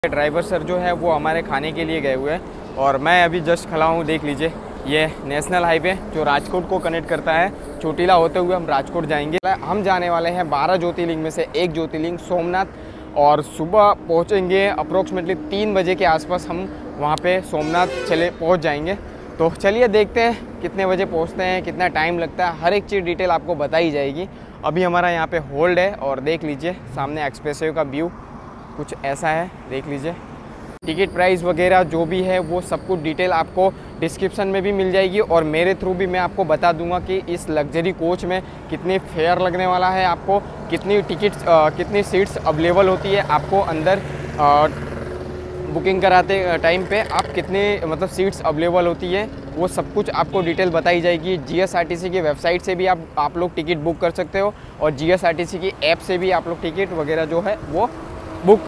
Driver sir जो है वो हमारे खाने के लिए गए हुए हैं और मैं अभी जस्ट खड़ा हूँ। देख लीजिए, ये नेशनल हाईवे जो राजकोट को कनेक्ट करता है, चोटीला होते हुए हम राजकोट जाएंगे। हम जाने वाले हैं 12 ज्योतिर्लिंग में से एक ज्योतिर्लिंग सोमनाथ और सुबह पहुँचेंगे अप्रोक्सीमेटली 3 बजे के आसपास हम वहाँ पे सोमनाथ पहुँच जाएंगे। तो चलिए देखते हैं कितने बजे पहुँचते हैं, कितना टाइम लगता है, हर एक चीज़ डिटेल आपको बताई जाएगी। अभी हमारा यहाँ पे होल्ड है और देख लीजिए सामने एक्सप्रेसवे का व्यू कुछ ऐसा है, देख लीजिए। टिकट प्राइस वगैरह जो भी है वो सब कुछ डिटेल आपको डिस्क्रिप्शन में भी मिल जाएगी और मेरे थ्रू भी मैं आपको बता दूंगा कि इस लग्जरी कोच में कितनी फेयर लगने वाला है, आपको कितनी टिकट्स कितनी सीट्स अवेलेबल होती है, आपको अंदर बुकिंग कराते टाइम पे आप कितने मतलब सीट्स अवेलेबल होती है, वो सब कुछ आपको डिटेल बताई जाएगी। जीएसआरटीसी की वेबसाइट से भी आप लोग टिकट बुक कर सकते हो और जीएसआरटीसी की ऐप से भी आप लोग टिकट वगैरह जो है वो बुक।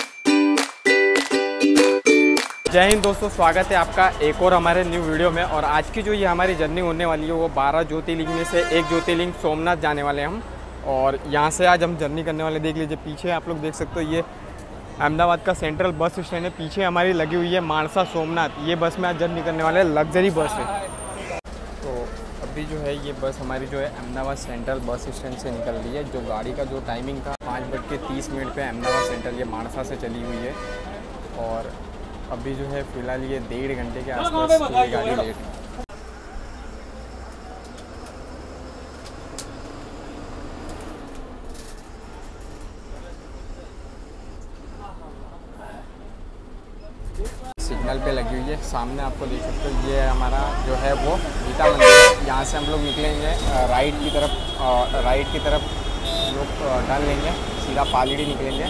जय हिंद दोस्तों, स्वागत है आपका एक और हमारे न्यू वीडियो में। और आज की जो ये हमारी जर्नी होने वाली है वो 12 ज्योतिर्लिंग में से एक ज्योतिर्लिंग सोमनाथ जाने वाले हैं हम। और यहाँ से आज हम जर्नी करने वाले, देख लीजिए पीछे आप लोग देख सकते हो, ये अहमदाबाद का सेंट्रल बस स्टैंड है। पीछे हमारी लगी हुई है मानसा सोमनाथ, ये बस में आज जर्नी करने वाले हैं, लग्जरी बस है। तो अभी जो है ये बस हमारी जो है अहमदाबाद सेंट्रल बस स्टैंड से निकल रही है। जो गाड़ी का जो टाइमिंग था 5:30 पे अहमदाबाद सेंट्रल ये मानसा से चली हुई है। और अभी जो है फ़िलहाल ये 1.5 घंटे के आसपास ये गाड़ी लेट है। सिग्नल पे लगी हुई है, सामने आपको देख सकते हो ये हमारा जो है वो गीता मंदिर है। यहाँ से हम लोग निकलेंगे राइट की तरफ लोग टर्न लेंगे, सीधा पालड़ी निकलेंगे।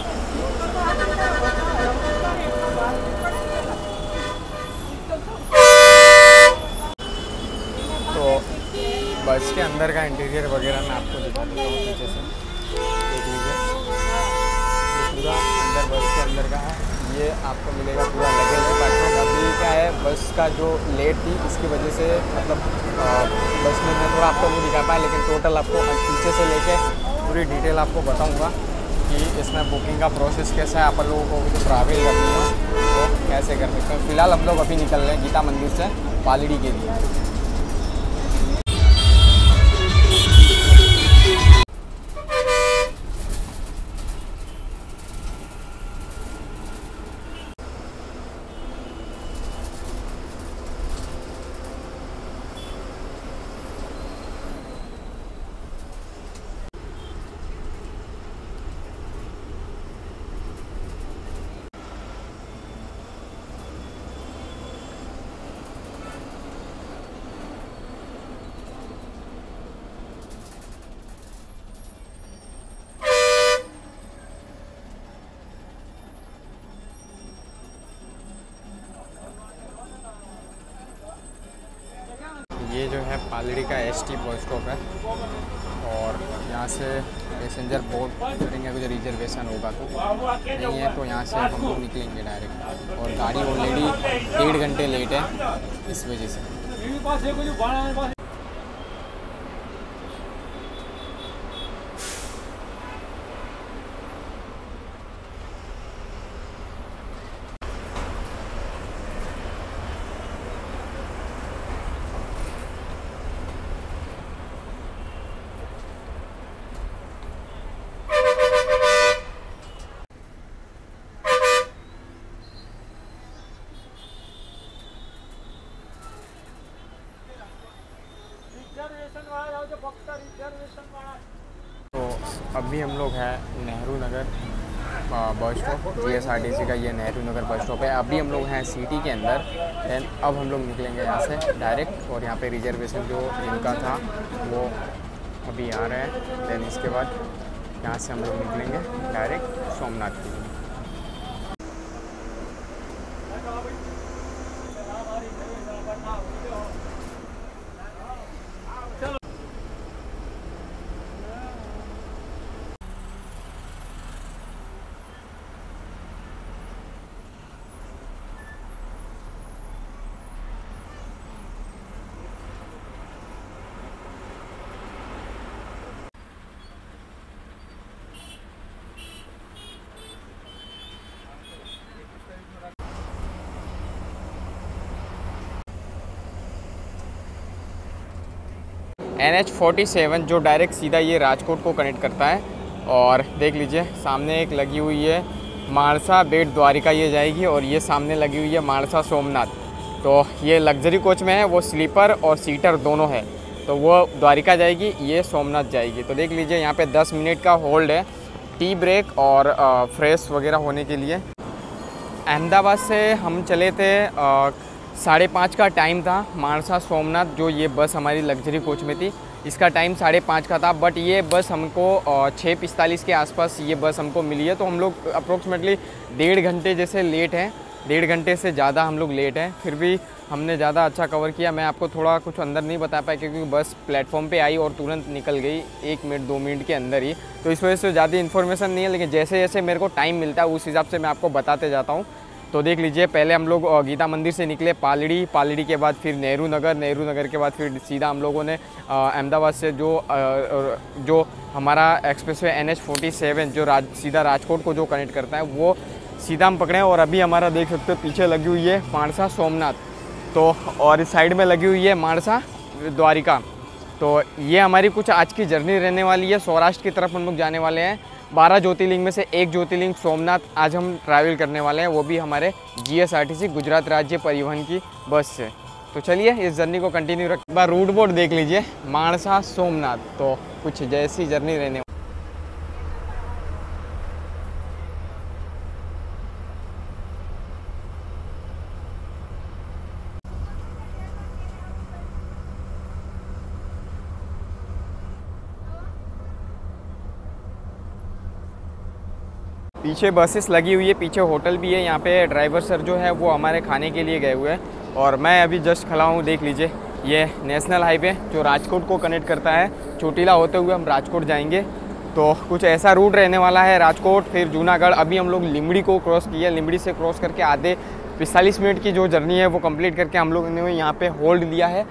तो बस के अंदर का इंटीरियर वगैरह मैं आपको दिखा देता हूँ पीछे से, देख लीजिए। ये पूरा अंदर बस के अंदर का है, ये आपको मिलेगा पूरा लगेज डिपार्टमेंट। अभी क्या है, बस का जो लेट थी इसकी वजह से मतलब बस में मैं थोड़ा आपको नहीं दिखा पाया, लेकिन टोटल आपको पीछे से लेके पूरी डिटेल आपको बताऊँगा कि इसमें बुकिंग का प्रोसेस कैसा है, आप लोगों को जो ट्रैवल करनी हो तो कैसे कर सकते हैं। फ़िलहाल हम लोग अभी निकल रहे हैं गीता मंदिर से पालड़ी के लिए। ये जो है पालड़ी का एसटी बस स्टॉप है और यहाँ से पैसेंजर बोर्ड करेंगे, कुछ रिजर्वेशन होगा तो नहीं है तो यहाँ से हम लोग निकलेंगे डायरेक्ट। और गाड़ी ऑलरेडी 1.5 घंटे लेट है इस वजह से। तो अभी हम लोग हैं Nehru Nagar bus stop, GSRTC का ये नेहरू नगर बस स्टॉप है। अभी हम लोग हैं सिटी के अंदर। देन अब हम लोग निकलेंगे यहाँ से डायरेक्ट और यहाँ पे रिजर्वेशन जो जिनका था वो अभी आ रहे हैं। देन इसके बाद यहाँ से हम लोग निकलेंगे डायरेक्ट सोमनाथ के लिए। NH47 जो डायरेक्ट सीधा ये राजकोट को कनेक्ट करता है। और देख लीजिए सामने एक लगी हुई है माणसा बेट द्वारिका ये जाएगी, और ये सामने लगी हुई है माणसा सोमनाथ। तो ये लग्जरी कोच में है, वो स्लीपर और सीटर दोनों है। तो वो द्वारिका जाएगी, ये सोमनाथ जाएगी। तो देख लीजिए यहाँ पे 10 मिनट का होल्ड है टी ब्रेक और फ्रेश वगैरह होने के लिए। अहमदाबाद से हम चले थे 5:30 का टाइम था। माणसा सोमनाथ जो ये बस हमारी लग्जरी कोच में थी, इसका टाइम 5:30 का था, बट ये बस हमको 6:45 के आसपास ये बस हमको मिली है। तो हम लोग अप्रोक्सीमेटली 1.5 घंटे जैसे लेट हैं, 1.5 घंटे से ज़्यादा हम लोग लेट हैं। फिर भी हमने ज़्यादा अच्छा कवर किया। मैं आपको थोड़ा कुछ अंदर नहीं बता पाया क्योंकि बस प्लेटफॉर्म पे आई और तुरंत निकल गई 1 मिनट 2 मिनट के अंदर ही। तो इस वजह से ज़्यादा इन्फॉर्मेशन नहीं है, लेकिन जैसे जैसे मेरे को टाइम मिलता है उस हिसाब से मैं आपको बताते जाता हूँ। तो देख लीजिए पहले हम लोग गीता मंदिर से निकले पालड़ी के बाद फिर नेहरू नगर के बाद फिर सीधा हम लोगों ने अहमदाबाद से जो हमारा एक्सप्रेसवे NH47 जो सीधा राजकोट को जो कनेक्ट करता है वो सीधा हम पकड़े। और अभी हमारा देख सकते हो पीछे लगी हुई है माणसा सोमनाथ, तो और इस साइड में लगी हुई है माणसा द्वारिका। तो ये हमारी कुछ आज की जर्नी रहने वाली है। सौराष्ट्र की तरफ हम लोग जाने वाले हैं। 12 ज्योतिर्लिंग में से एक ज्योतिर्लिंग सोमनाथ आज हम ट्रैवल करने वाले हैं, वो भी हमारे GSRTC गुजरात राज्य परिवहन की बस से। तो चलिए इस जर्नी को कंटिन्यू रख। एक बार रूट बोर्ड देख लीजिए, माणसा सोमनाथ, तो कुछ जैसी जर्नी रहने। पीछे बसेस लगी हुई है, पीछे होटल भी है। यहाँ पे ड्राइवर सर जो है वो हमारे खाने के लिए गए हुए हैं। और मैं अभी जस्ट खड़ा हूँ, देख लीजिए ये नेशनल हाईवे जो राजकोट को कनेक्ट करता है। चोटीला होते हुए हम राजकोट जाएंगे। तो कुछ ऐसा रूट रहने वाला है, राजकोट फिर जूनागढ़। अभी हम लोग लिमड़ी को क्रॉस किया, लिमड़ी से क्रॉस करके आधे 45 मिनट की जो जर्नी है वो कंप्लीट करके हम लोगों ने यहाँ पे होल्ड लिया है।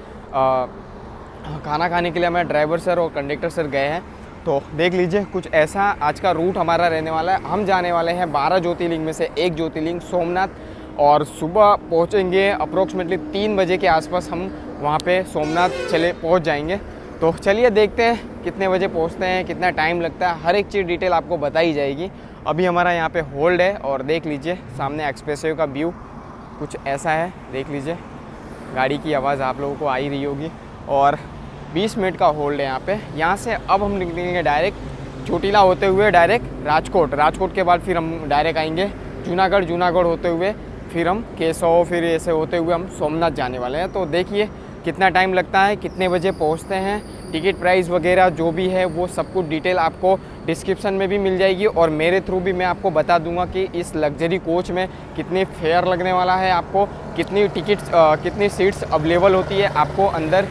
खाना खाने के लिए हमारे ड्राइवर सर और कंडक्टर सर गए हैं। तो देख लीजिए कुछ ऐसा आज का रूट हमारा रहने वाला है। हम जाने वाले हैं 12 ज्योतिर्लिंग में से एक ज्योतिर्लिंग सोमनाथ, और सुबह पहुंचेंगे अप्रोक्सीमेटली 3 बजे के आसपास हम वहां पे सोमनाथ पहुंच जाएंगे। तो चलिए देखते हैं कितने बजे पहुंचते हैं, कितना टाइम लगता है, हर एक चीज़ डिटेल आपको बताई जाएगी। अभी हमारा यहाँ पे होल्ड है और देख लीजिए सामने एक्सप्रेसवे का व्यू कुछ ऐसा है। देख लीजिए गाड़ी की आवाज़ आप लोगों को आ ही रही होगी। और 20 मिनट का होल्ड है यहाँ पे। यहाँ से अब हम निकलेंगे डायरेक्ट चोटीला होते हुए डायरेक्ट राजकोट के बाद फिर हम डायरेक्ट आएंगे जूनागढ़ होते हुए फिर हम केशव, फिर ऐसे होते हुए हम सोमनाथ जाने वाले हैं। तो देखिए कितना टाइम लगता है, कितने बजे पहुँचते हैं, टिकट प्राइस वगैरह जो भी है वो सब कुछ डिटेल आपको डिस्क्रिप्शन में भी मिल जाएगी। और मेरे थ्रू भी मैं आपको बता दूंगा कि इस लग्जरी कोच में कितनी फेयर लगने वाला है, आपको कितनी टिकट्स कितनी सीट्स अवेलेबल होती है, आपको अंदर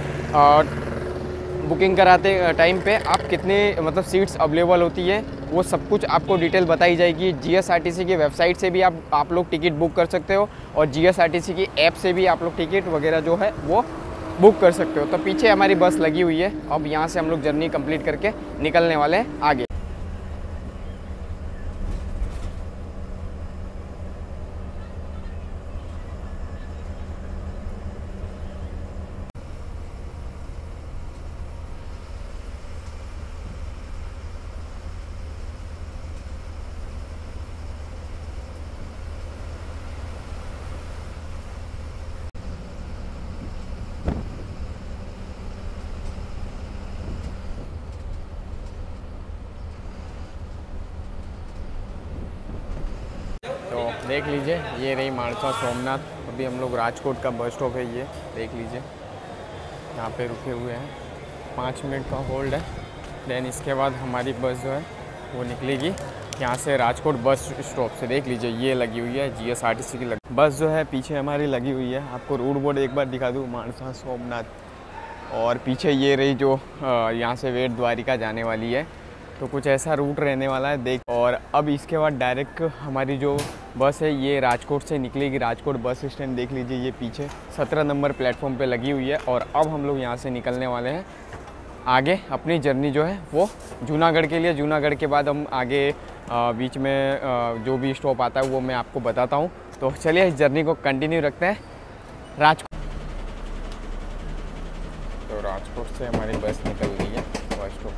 बुकिंग कराते टाइम पे आप कितने मतलब सीट्स अवेलेबल होती है, वो सब कुछ आपको डिटेल बताई जाएगी। GSRTC की वेबसाइट से भी आप लोग टिकट बुक कर सकते हो, और GSRTC की ऐप से भी आप लोग टिकट वगैरह जो है वो बुक कर सकते हो। तो पीछे हमारी बस लगी हुई है। अब यहाँ से हम लोग जर्नी कंप्लीट करके निकलने वाले हैं आगे। तो देख लीजिए ये रही माणसा सोमनाथ। अभी हम लोग राजकोट का बस स्टॉप है, ये देख लीजिए यहाँ पे रुके हुए हैं। 5 मिनट का होल्ड है, देन इसके बाद हमारी बस जो है वो निकलेगी यहाँ से राजकोट बस स्टॉप से। देख लीजिए ये लगी हुई है GSRTC की बस जो है पीछे हमारी लगी हुई है। आपको रूट बोर्ड एक बार दिखा दूँ, माणसा सोमनाथ। और पीछे ये रही जो यहाँ से बेट द्वारिका जाने वाली है। तो कुछ ऐसा रूट रहने वाला है देख। और अब इसके बाद डायरेक्ट हमारी जो बस है ये राजकोट से निकलेगी। राजकोट बस स्टैंड देख लीजिए, ये पीछे 17 नंबर प्लेटफॉर्म पे लगी हुई है। और अब हम लोग यहाँ से निकलने वाले हैं आगे अपनी जर्नी जो है वो जूनागढ़ के लिए। जूनागढ़ के बाद हम आगे बीच में जो भी स्टॉप आता है वो मैं आपको बताता हूँ। तो चलिए इस जर्नी को कंटिन्यू रखते हैं। राजकोट से हमारी बस निकल रही है बस स्टॉप।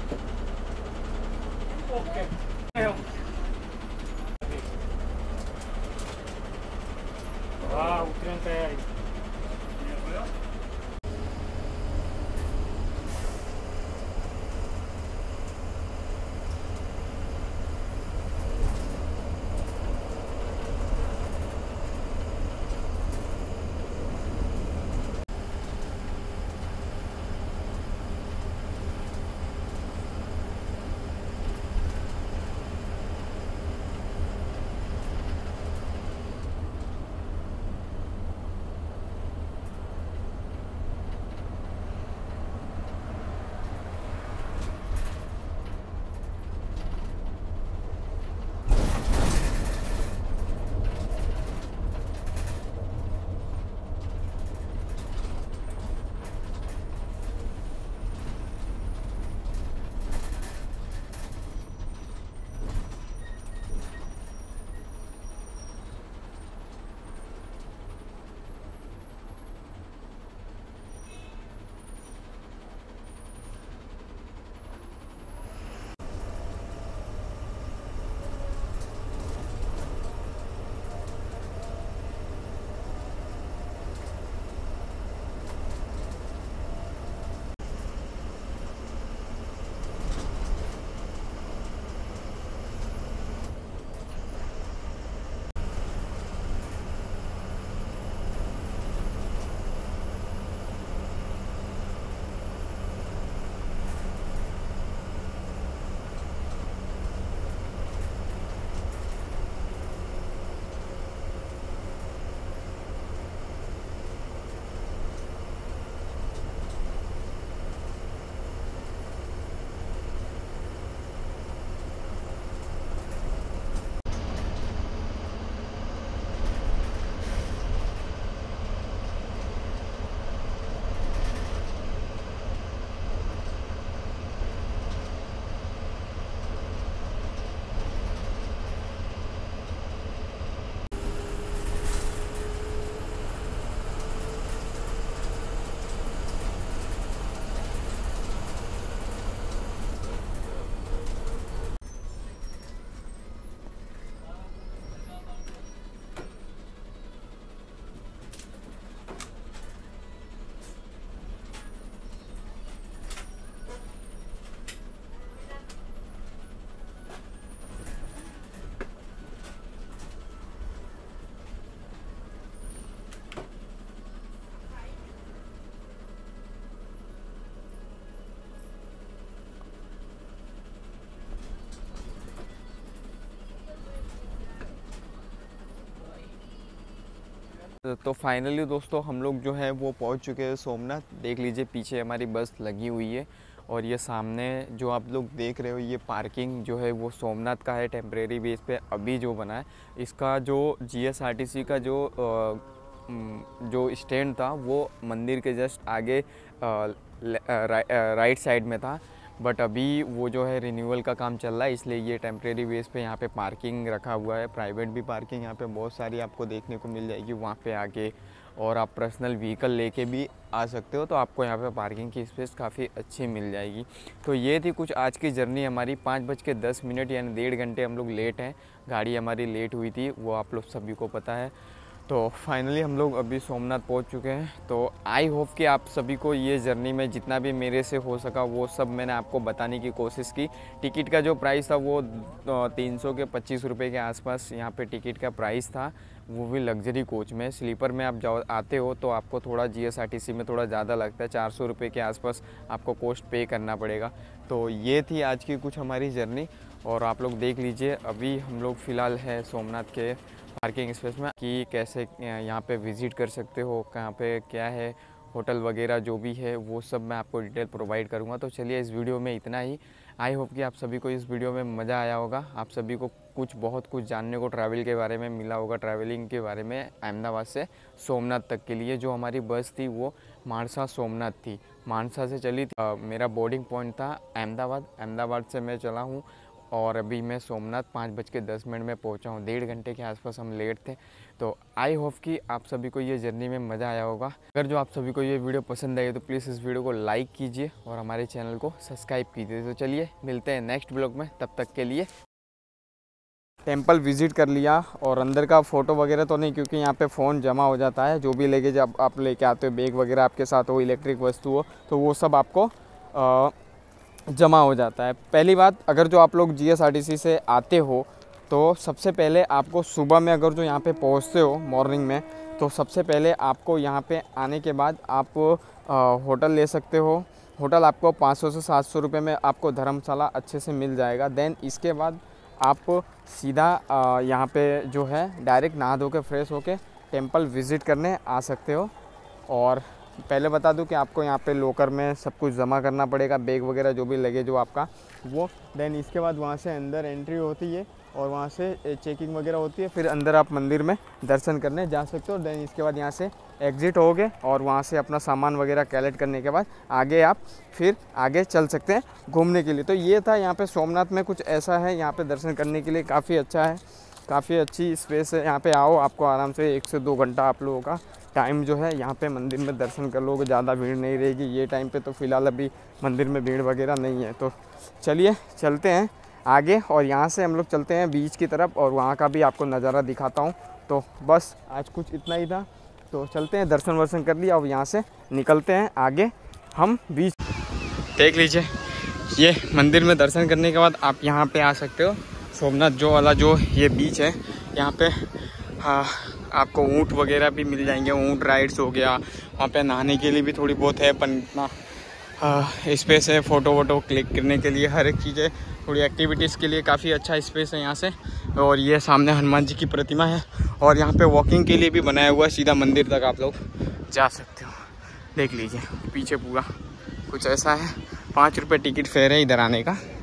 तो फाइनली दोस्तों हम लोग जो है वो पहुंच चुके हैं सोमनाथ। देख लीजिए पीछे हमारी बस लगी हुई है और ये सामने जो आप लोग देख रहे हो ये पार्किंग जो है वो सोमनाथ का है, टेम्परेरी बेस पे अभी जो बना है। इसका जो जीएसआरटीसी का जो स्टैंड था वो मंदिर के जस्ट आगे राइट साइड में था, बट अभी वो जो है रिन्यूअल का काम चल रहा है, इसलिए ये टेम्परेरी बेस पे यहाँ पे पार्किंग रखा हुआ है। प्राइवेट भी पार्किंग यहाँ पे बहुत सारी आपको देखने को मिल जाएगी वहाँ पे आके, और आप पर्सनल व्हीकल लेके भी आ सकते हो तो आपको यहाँ पे पार्किंग की स्पेस काफ़ी अच्छी मिल जाएगी। तो ये थी कुछ आज की जर्नी हमारी। 5:10 यानी 1.5 घंटे हम लोग लेट हैं, गाड़ी हमारी लेट हुई थी, वो आप लोग सभी को पता है। तो फाइनली हम लोग अभी सोमनाथ पहुंच चुके हैं। तो आई होप कि आप सभी को ये जर्नी में जितना भी मेरे से हो सका वो सब मैंने आपको बताने की कोशिश की। टिकट का जो प्राइस था वो 300 के 25 रुपये के आसपास यहाँ पे टिकट का प्राइस था, वो भी लग्जरी कोच में। स्लीपर में आप आते हो तो आपको थोड़ा जीएसआरटीसी में थोड़ा ज़्यादा लगता है, 400 रुपये के आसपास आपको कॉस्ट पे करना पड़ेगा। तो ये थी आज की कुछ हमारी जर्नी, और आप लोग देख लीजिए अभी हम लोग फ़िलहाल है सोमनाथ के पार्किंग स्पेस में कि कैसे यहाँ पे विज़िट कर सकते हो, कहाँ पे क्या है, होटल वगैरह जो भी है वो सब मैं आपको डिटेल प्रोवाइड करूँगा। तो चलिए इस वीडियो में इतना ही। आई होप कि आप सभी को इस वीडियो में मज़ा आया होगा, आप सभी को बहुत कुछ जानने को ट्रैवल के बारे में मिला होगा, ट्रैवलिंग के बारे में अहमदाबाद से सोमनाथ तक के लिए। जो हमारी बस थी वो मानसा सोमनाथ थी, मानसा से चली थी। मेरा बोर्डिंग पॉइंट था अहमदाबाद से मैं चला हूँ और अभी मैं सोमनाथ 5:10 में पहुंचा हूं। 1.5 घंटे के आसपास हम लेट थे। तो आई होप कि आप सभी को ये जर्नी में मज़ा आया होगा। अगर जो आप सभी को ये वीडियो पसंद आई तो प्लीज़ इस वीडियो को लाइक कीजिए और हमारे चैनल को सब्सक्राइब कीजिए। तो चलिए मिलते हैं नेक्स्ट ब्लॉग में, तब तक के लिए। टेंपल विज़िट कर लिया और अंदर का फ़ोटो वगैरह तो नहीं, क्योंकि यहाँ पे फ़ोन जमा हो जाता है। जो भी लगेज आप लेके आते हो, बैग वगैरह आपके साथ हो, इलेक्ट्रिक वस्तु हो, तो वो सब आपको जमा हो जाता है। पहली बात, अगर जो आप लोग GSRTC से आते हो तो सबसे पहले आपको सुबह में अगर जो यहाँ पे पहुँचते हो मॉर्निंग में, तो सबसे पहले आपको यहाँ पे आने के बाद आप होटल ले सकते हो। होटल आपको 500 से 700 रुपये में आपको धर्मशाला अच्छे से मिल जाएगा। देन इसके बाद आप सीधा यहाँ पे जो है डायरेक्ट नहा धो के फ्रेश होके टेंपल विज़िट करने आ सकते हो। और पहले बता दूं कि आपको यहाँ पे लॉकर में सब कुछ जमा करना पड़ेगा, बैग वगैरह जो भी लगे जो आपका वो। देन इसके बाद वहाँ से अंदर एंट्री होती है और वहाँ से चेकिंग वगैरह होती है, फिर अंदर आप मंदिर में दर्शन करने जा सकते हो। देन इसके बाद यहाँ से एग्ज़िट होगे और वहाँ से अपना सामान वगैरह कलेक्ट करने के बाद आगे आप फिर आगे चल सकते हैं घूमने के लिए। तो ये था यहाँ पे सोमनाथ में कुछ ऐसा है। यहाँ पे दर्शन करने के लिए काफ़ी अच्छा है, काफ़ी अच्छी स्पेस है। यहाँ पे आओ, आपको आराम से 1 से 2 घंटा आप लोगों का टाइम जो है यहाँ पे मंदिर में दर्शन कर लोगे। ज़्यादा भीड़ नहीं रहेगी ये टाइम पे। तो फ़िलहाल अभी मंदिर में भीड़ वगैरह नहीं है। तो चलिए चलते हैं आगे और यहाँ से हम लोग चलते हैं बीच की तरफ और वहाँ का भी आपको नज़ारा दिखाता हूँ। तो बस आज कुछ इतना ही था। तो चलते हैं, दर्शन वर्शन कर लिया और यहाँ से निकलते हैं आगे हम बीच। देख लीजिए, ये मंदिर में दर्शन करने के बाद आप यहाँ पे आ सकते हो। सोमनाथ जो वाला जो ये बीच है, यहाँ पे आपको ऊँट वगैरह भी मिल जाएंगे। ऊँट राइड्स हो गया, वहाँ पे नहाने के लिए भी थोड़ी बहुत है, पर इतना स्पेस है फ़ोटो वोटो क्लिक करने के लिए, हर एक चीज़ें थोड़ी एक्टिविटीज़ के लिए काफ़ी अच्छा स्पेस है यहाँ से। और ये सामने हनुमान जी की प्रतिमा है और यहाँ पे वॉकिंग के लिए भी बनाया हुआ है, सीधा मंदिर तक आप लोग जा सकते हो। देख लीजिए पीछे पूरा कुछ ऐसा है। 5 रुपये टिकट फेयर है इधर आने का।